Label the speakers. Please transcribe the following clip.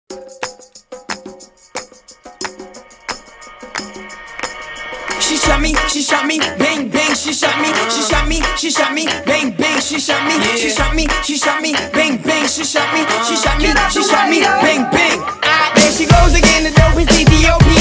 Speaker 1: She shot me, bang bang, she shot me, bang bang, she shot me, bang bang, she shot me, bang bang. There she goes again, the dope is Ethiopia.